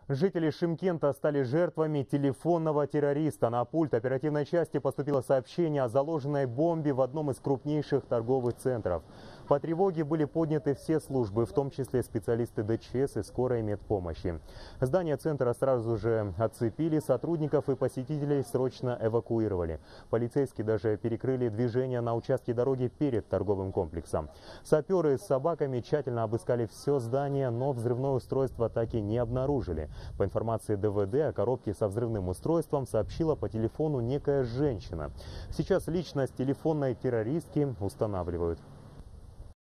Жители Шымкента стали жертвами телефонного террориста. На пульт оперативной части поступило сообщение о заложенной бомбе в одном из крупнейших торговых центров. По тревоге были подняты все службы, в том числе специалисты ДЧС и скорой медпомощи. Здание центра сразу же оцепили, сотрудников и посетителей срочно эвакуировали. Полицейские даже перекрыли движение на участке дороги перед торговым комплексом. Саперы с собаками тщательно обыскали все здание, но взрывное устройство так и не обнаружили. По информации ДВД, о коробке со взрывным устройством сообщила по телефону некая женщина. Сейчас личность телефонной террористки устанавливают.